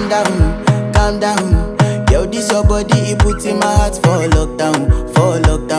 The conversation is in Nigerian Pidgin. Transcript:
calm down. Yo, this your body, it puts in my heart for lockdown, for lockdown.